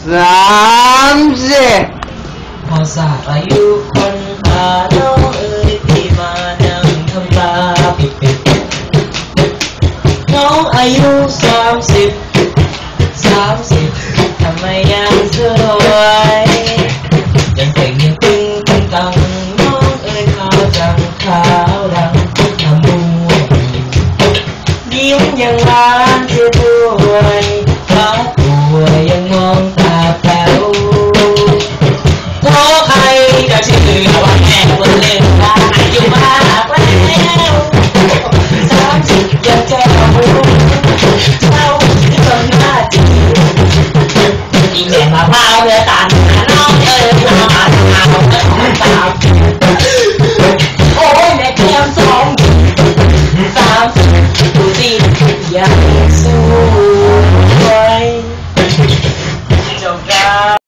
พอทราบอายุคนหาน้องเอ๋ยพี่มานั่งทำตาปิดน้องอายุ30ทำไมยังสวยยังแต่งยังตึงตังน้องเอ๋ยขาวจังขาวดังทำมวยยิ้มยังหวานเสียด้วยฟ้าตัวยังมองตาแป๋วโทษใครจะชื่อว่าแม่เปิดเล่นว่าอายุมากแล้ว30ยังจะรู้เจ้าที่ทำหน้าจีอีแม่มาพร้าวเนื้อตาลน้องเอ๋ยมาตาโอ้ยแม่เพียง30ดูสิยังสวยจบแล้ว